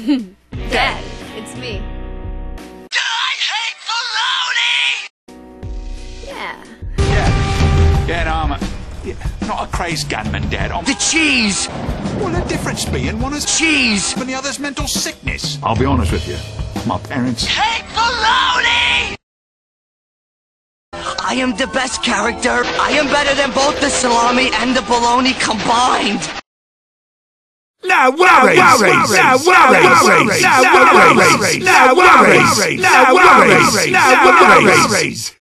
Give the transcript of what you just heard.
Dad, it's me. I hate bologna! Yeah. Dad, I'm not a crazed gunman, Dad. I'm The cheese! What a difference being one is Cheese! and the other's mental sickness. I'll be honest with you. My parents. Hate bologna! I am the best character. I am better than both the salami and the bologna combined. No worries, no worries, no worries, no worries, no worries, no worries, no worries, no worries.